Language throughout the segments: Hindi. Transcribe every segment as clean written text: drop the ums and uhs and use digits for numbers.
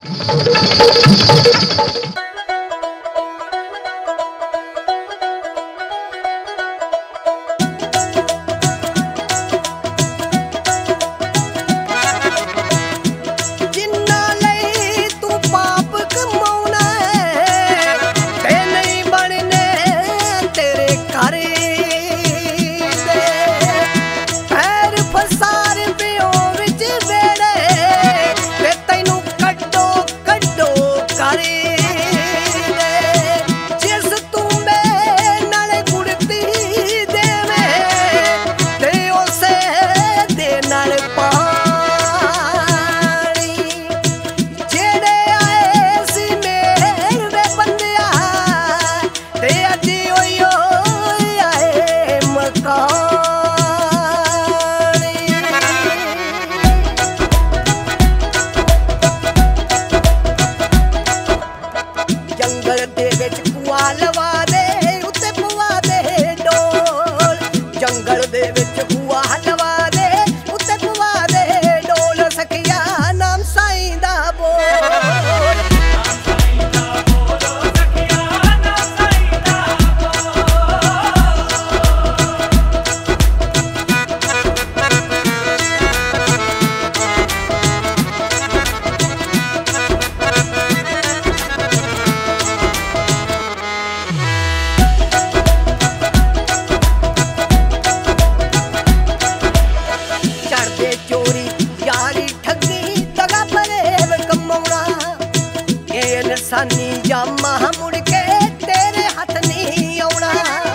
सानी जामा मुड़ के तेरे हाथ नहीं आउना,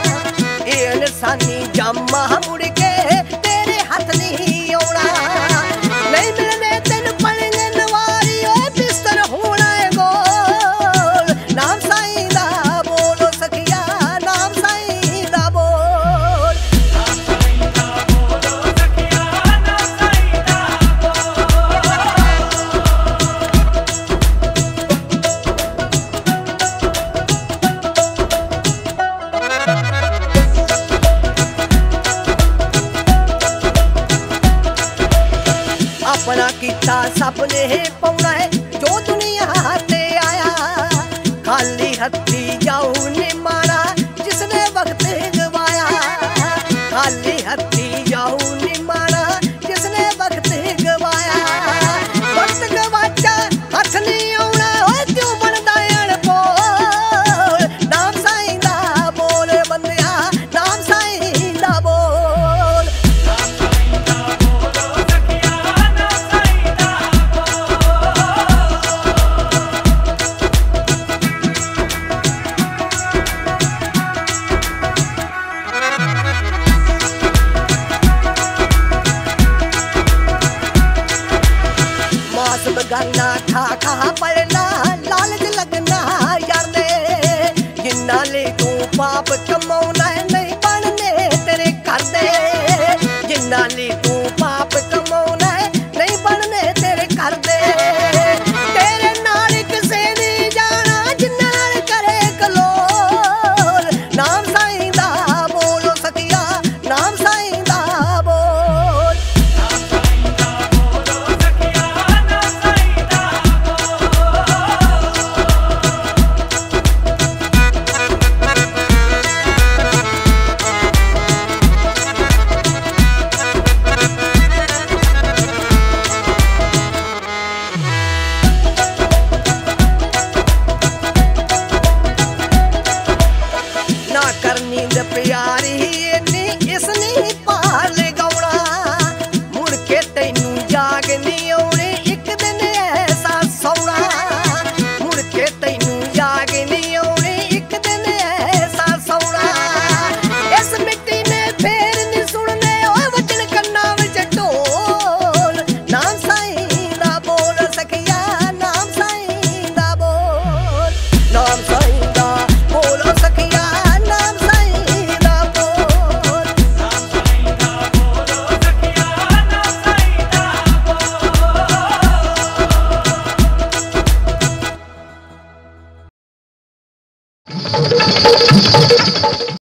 ए सानी जामा मुड़ के तेरे हाथ नहीं आउना। नहीं मिलने तेन पढ़ने नवारी ओए बिस्तर होना है गोल। नाम साईं दा बोलो सखिया, नाम साईं दा बोल। नाम साईं दा बोलो सखिया, नाम साईं दा अपना किता सपने पाउना है जो दुनिया ते आया। खाली हथी जाऊं ने मारा जिसने वक्त गवाया। खाली हथी जाऊं ने मारा जिसने वक्त गवाया। वक्त गवाचा हथ नहीं आउना ओए क्यों बनदा अनमोल। नाम साईं दा बोल बंदिया, नाम साईं दा बोल। नाम साईं दा बोलो सखिया, नाम साईं दा मास बगाना खा खा पड़ना लालच लगना यार दे। जिन्ना ले तू पाप कमाउना है नहीं बनने तेरे घर दे। जिन्ना ले तू पाप कमाउना है नहीं बनने तेरे घर दे। तेरे नाल किसे नहीं जाना जिन्ना नाल करे कलोल। नाम साईं दा बोलो सखिया, नाम साईं दा बोल। नाम साईं दा बोलो सखिया, नाम साईं दा ना करनी द प्यारी इन्नी इसनी पाल गौना। मुड़ के तैनू जाग नहीं आउना।